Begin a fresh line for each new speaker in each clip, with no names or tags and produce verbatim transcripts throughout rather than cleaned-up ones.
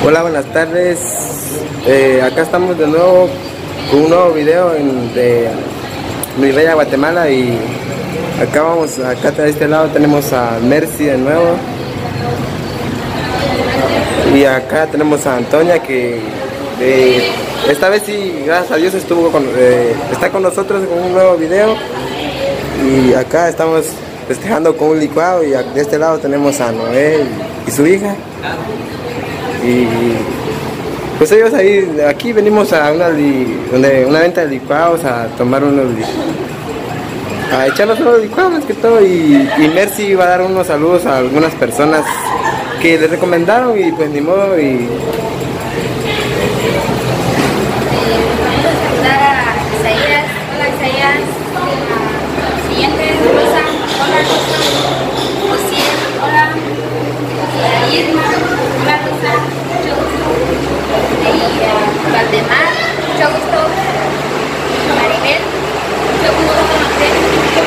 Hola, buenas tardes. Eh, acá estamos de nuevo con un nuevo video en, de Mi Bella Guatemala, y acá vamos, acá de este lado tenemos a Mercy de nuevo, y acá tenemos a Antonia, que eh, esta vez sí, gracias a Dios, estuvo con, eh, está con nosotros con un nuevo video. Y acá estamos festejando con un licuado, y de este lado tenemos a Noé y, y su hija. Y pues ellos ahí, aquí venimos a una, li, donde, una venta de licuados, a tomar unos a echarnos unos licuados más que todo, y, y Mercy va a dar unos saludos a algunas personas que les recomendaron, y pues ni modo. Y
Valdemar, mucho gusto. Maribel, mucho gusto conocerte.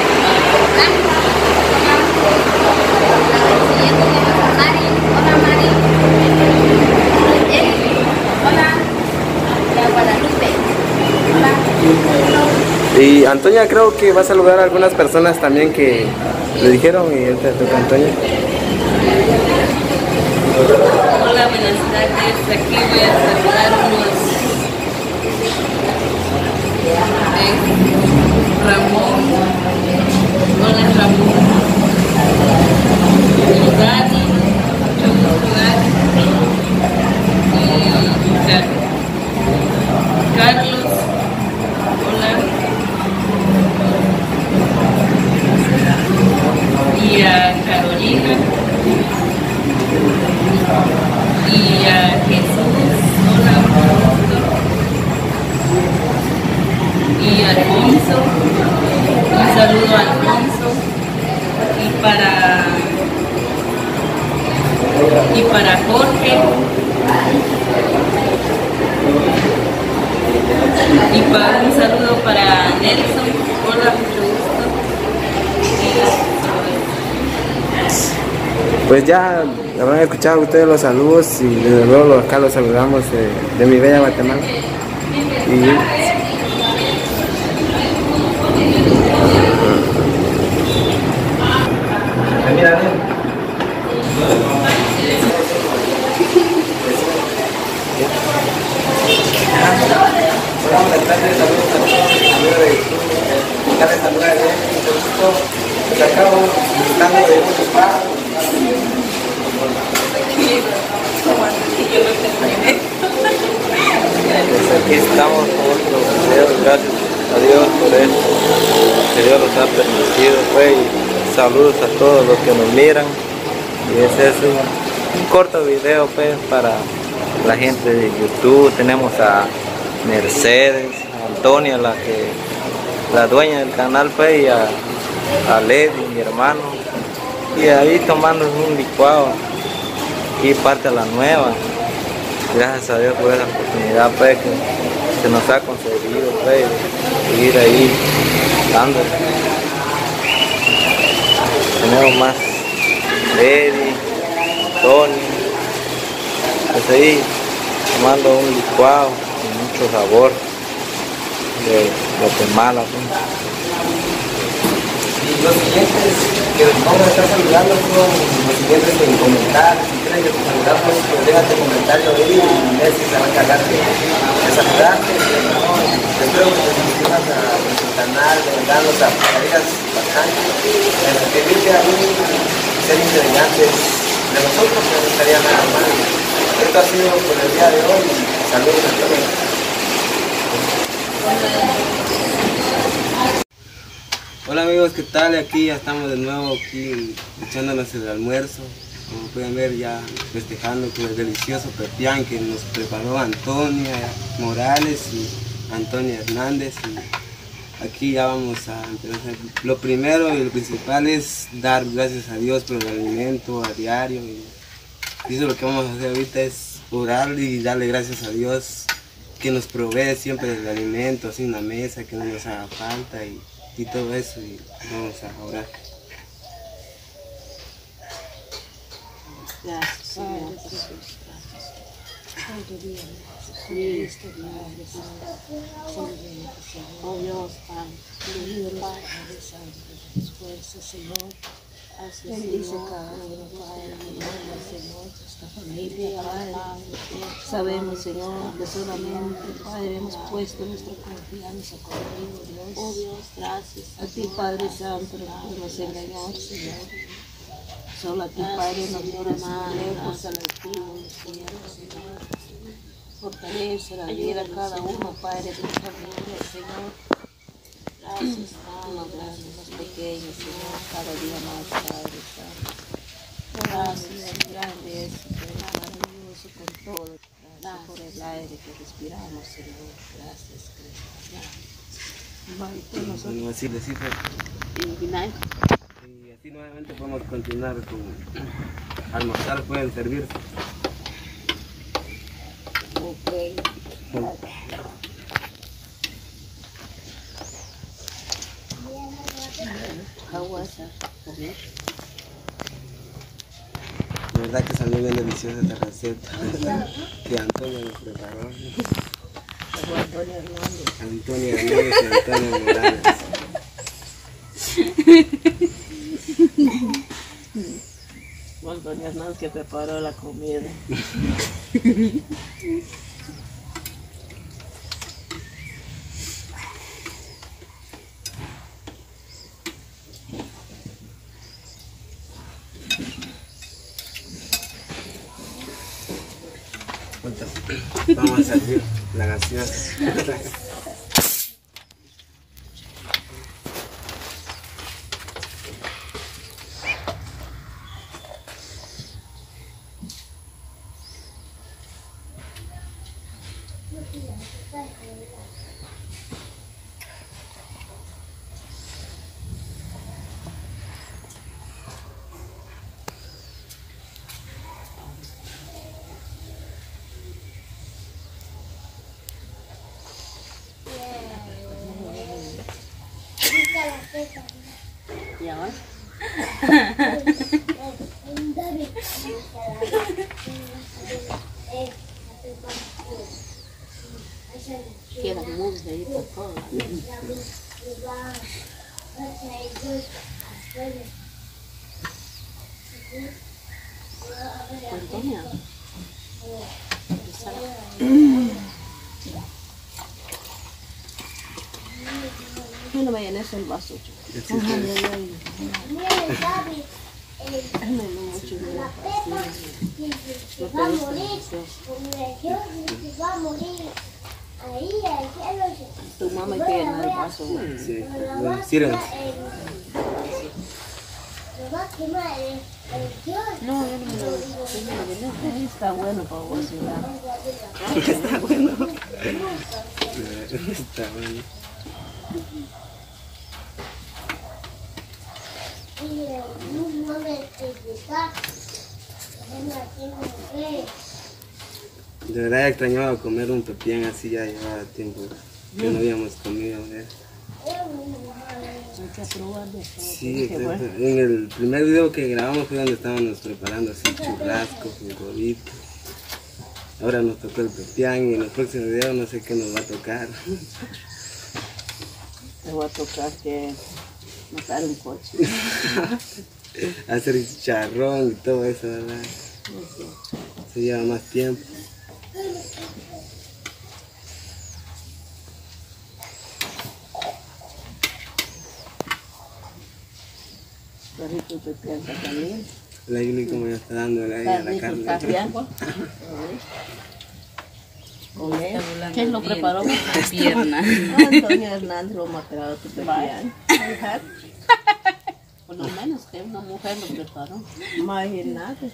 Hola, Mari, hola Mari. Eli, hola. La Guadalupe, hola.
Y Antonia creo que va a saludar a algunas personas también que le dijeron, y ahorita toca Antonia.
Hola, buenas tardes. Aquí voy a saludar unos Ramón, hola Ramón, y Dani, mucho gusto Dani, y Car Carlos, hola, y a Carolina, y a Jesús, hola, mucho gusto. Y Alfonso, un saludo a Alfonso, y para y para Jorge, y para un saludo para Nelson, hola, mucho gusto.
Pues ya habrán escuchado ustedes los saludos, y desde luego acá los saludamos de, de Mi Bella Guatemala. Y mira, buenas tardes, saludos a todos, saludos de YouTube, darles saludos de mucho gusto. Pues acá vamos disfrutando de un licuado. Pues aquí estamos con otro video, gracias a Dios por esto, que Dios nos ha permitido, pues, y saludos a todos los que nos miran. Y ese es un, un corto video, pues, para la gente de YouTube. Tenemos a Mercedes, a Antonia, la que la dueña del canal, pues, y a, a Levi, mi hermano, y ahí tomando un licuado. Aquí parte la nueva. Gracias a Dios por esa oportunidad, pues, que se nos ha concedido, pues, seguir ahí dándole. Tenemos más Eddie, Tony, pues ahí tomando un licuado con mucho sabor de Guatemala, pues. Y los siguientes que vamos a estar saludando son los siguientes en comentar. Si quieren que te saludamos, pues déjate un comentario ahí, y Messi se va a encargar de, de saludarte. Espero que te suscribas a nuestro canal, de verdad nos apoyarías bastante. En suscribirte a mí, ser integrantes de nosotros, no estaría nada mal. Esto ha sido por el día de hoy, y saludos a todos. Hola amigos, ¿qué tal? Aquí ya estamos de nuevo, aquí echándonos el almuerzo. Como pueden ver, ya festejando con el delicioso pepián que nos preparó Antonia Morales y Antonia Hernández. Y aquí ya vamos a empezar. Lo primero y lo principal es dar gracias a Dios por el alimento a diario. Y eso es lo que vamos a hacer ahorita, es orar y darle gracias a Dios que nos provee siempre el alimento, así en la mesa, que no nos haga falta. Y y todo eso, y vamos a orar.
Gracias, Señor Jesús. Oh Dios, Padre, Padre Santo, esfuerzo, Señor. Bendice cada uno, Padre, en el nombre del Señor, esta familia, Padre. Sabemos, Señor, que solamente, Padre, hemos puesto nuestra confianza contigo, Dios. Oh Dios, gracias. A ti, Padre Santo, no nos engañar, Señor. Solo a ti, Padre, nos tienes lejos al altivo, Señor. Fortalece la vida a cada uno, Padre, de tu familia, Señor. Gracias, Padre, gracias, los pequeños, Señor, cada día más, Padre Santo. Gracias, grande es, Señor, maravilloso con todo. Gracias por el aire que respiramos, Señor. Gracias, gracias. Vale, pues nosotros.
Bueno, así de cifra.
Y final.
Y así nuevamente podemos continuar con almorzar, pueden servirse.
Ok. Aguasa, comer.
La verdad que salió bien deliciosa esta receta que Antonio nos preparó.
Antonio Hernández.
Antonio Hernández y Antonio Morales.
Antonio Hernández que preparó la comida.
Vamos a servir la gaseosa.
¿Y ahora? Queda muy rico todo. Antonio. No vayan a hacer el vaso. Tu mamá quiere el vaso.
Sí, bueno, sírense.
No, yo no me lo está bueno para vos,
Está bueno. Está bueno. De verdad he extrañado comer un pepián así, ya llevaba tiempo que no habíamos comido. ¿eh?
Hay que probarlo.
Sí, exacto. En el primer video que grabamos fue donde estábamos preparando así churrasco, frijolito. Ahora nos tocó el pepián y en el próximo video no sé qué nos va a tocar.
Te voy a tocar que matar un coche.
Hacer chicharrón y todo eso, ¿verdad? Se lleva más tiempo.
Perrito pepián también.
La Yuli como ya está dándole ahí a la carne.
¿Quién lo preparó?
Pierna.
Antonio Hernández lo preparó tu pepián. Por lo menos que una mujer lo preparó. Imagínate.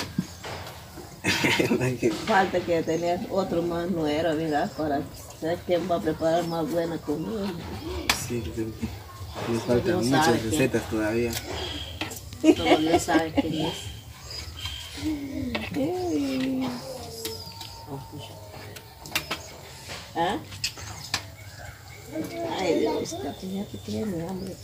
Falta que tener otro más nuero, ¿verdad? Para saber quién va a preparar más buena comida.
Sí, nos faltan muchas recetas todavía.
Todavía sabe quién es. ¿Ah? Ay, Dios, ya que tiene hambre.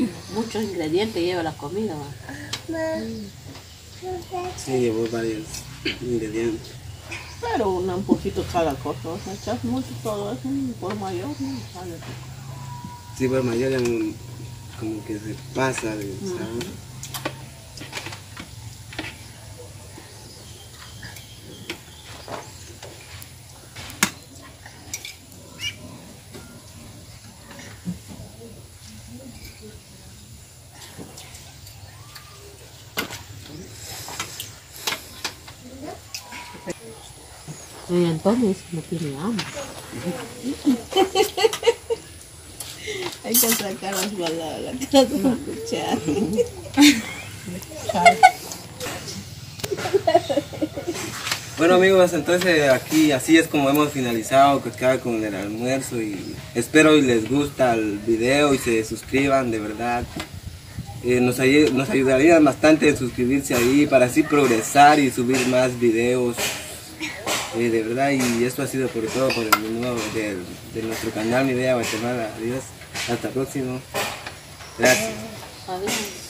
Muchos ingredientes lleva la comida. ¿Va?
Sí, llevó varios ingredientes.
Pero una, un poquito cada cosa. O sea, echas mucho todo eso por mayor, no sale.
Sí, por mayor ya no- como que se pasa de sabor.
Y entonces no tiene hambre. Hay que sacar las palabras, que las vamos a escuchar.
Bueno amigos, entonces aquí así es como hemos finalizado con el almuerzo y espero y les gusta el video y se suscriban de verdad. Eh, nos, ay nos ayudarían bastante en suscribirse ahí para así progresar y subir más videos. Eh, de verdad, y esto ha sido por todo por el menú de, de nuestro canal Mi Bella Guatemala. Adiós, hasta el próximo. Gracias.
Adiós.